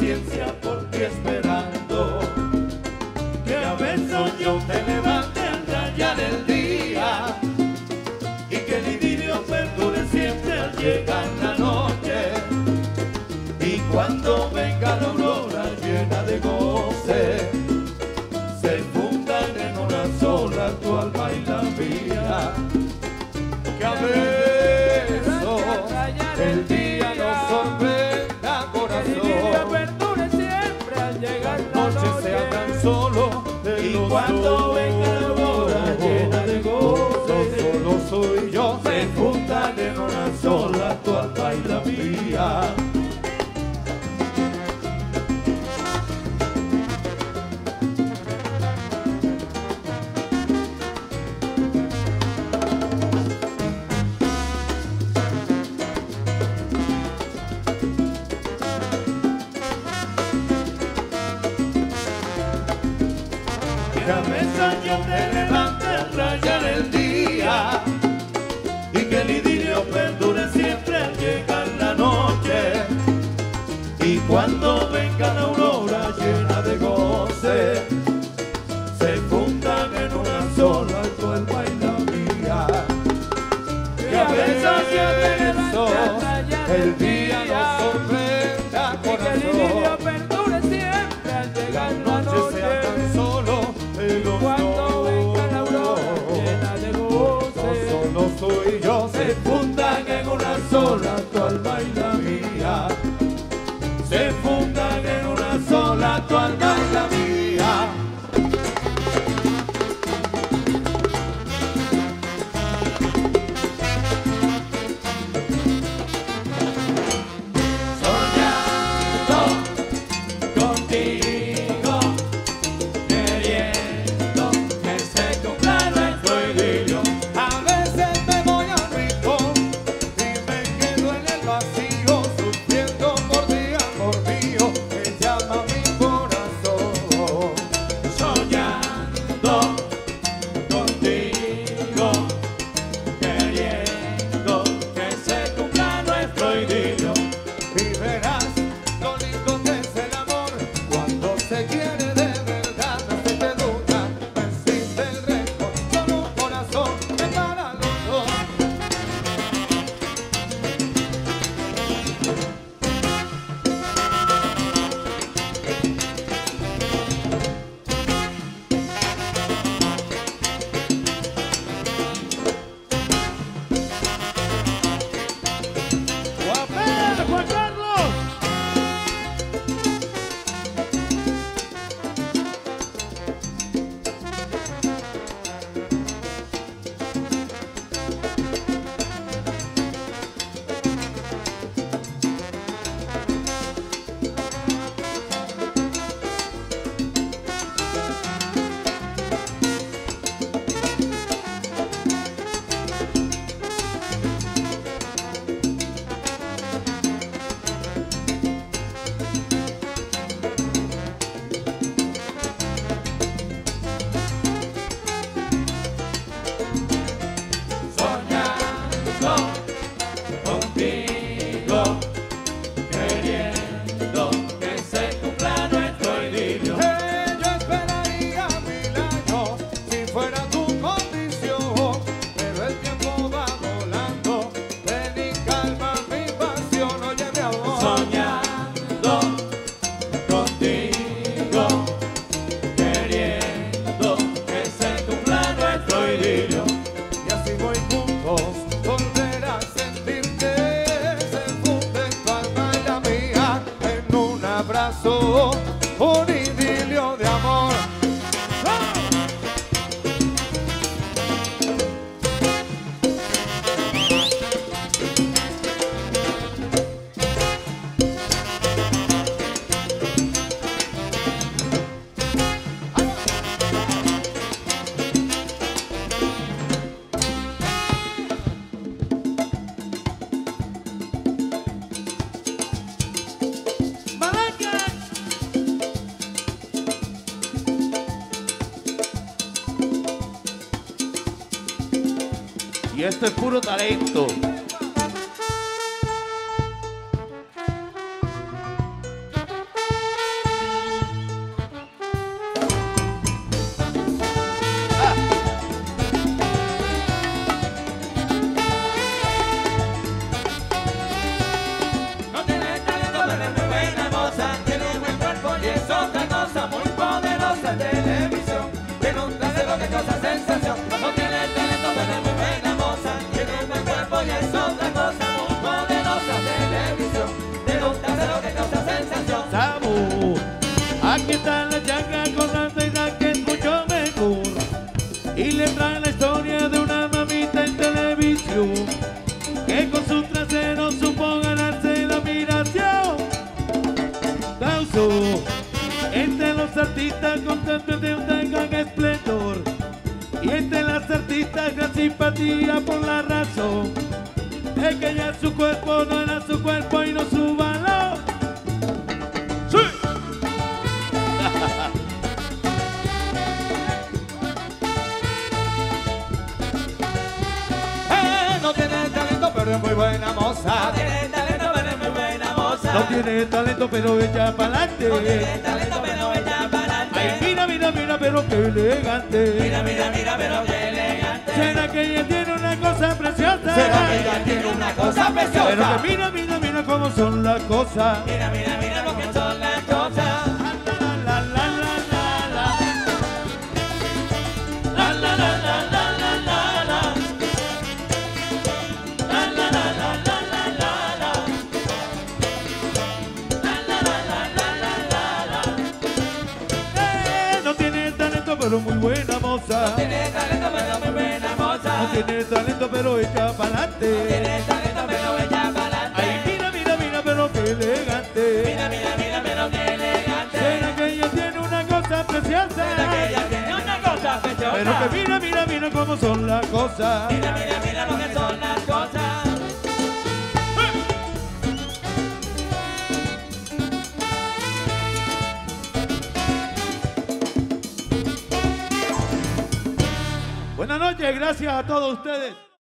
paciencia por ti esperando, que a veces yo te levante al rayar el día y que el idilio perdure siempre al llegar la noche. Y cuando venga la aurora llena de goce, se fundan en una sola tu alma y la mía. Que a veces el día nos sorprenda, corazón, perdure siempre al llegar la noche sea tan solo de y cuando venga la aurora llena de goce, solo soy yo, se fundan en una sola tu alma y la mía. Que a veces yo te levante al rayar el día y que el idilio perdure siempre al llegar la noche. Y cuando venga la aurora llena de goce, se fundan en una sola tu alma y la mía. Que a veces yo te levante al rayar el día nos sorprenda, corazón, que el idilio perdure siempre al llegar la noche. Sea tan solo cuando venga la aurora llena de goce, solo soy yo, se fundan en una sola tu alma y la mía. Se fundan en una sola tu alma y la mía. Un idilio de amor. Y esto es puro talento. artistas constantes de un gran esplendor. Y entre las artistas gran simpatía por la razón es que ya su cuerpo no era su cuerpo y no su valor. ¡Sí! No tiene talento, pero es muy buena moza. No tiene talento, pero es muy buena moza. No tiene talento, pero echa pa'lante. No tiene talento, pero echa pa'lante. Ay, mira, mira, mira, pero qué elegante. Mira, mira, mira, pero qué elegante. ¿Será que ella tiene una cosa preciosa? ¿Será que ella tiene una cosa preciosa? Pero que mira, mira, mira cómo son las cosas. Mira, mira, mira lo que son las cosas. La, la, la, la, la, la. La, la, la, la, la, la, la, la. La, la, la, la, la, la, la, la. La, la, la, la, la, la, la. No tiene talento, pero muy buena moza. No tiene talento, pero muy buena moza. No tiene talento, pero echa pa'lante. No tiene talento, pero echa pa'lante. Ay, mira, mira, mira, pero qué elegante. Mira, mira, mira, pero qué elegante. ¿Será que ella tiene una cosa preciosa? Será que ella tiene una cosa preciosa. Pero que mira, mira, mira cómo son las cosas. Mira, mira, mira lo que son las cosas. Buenas noches, gracias a todos ustedes.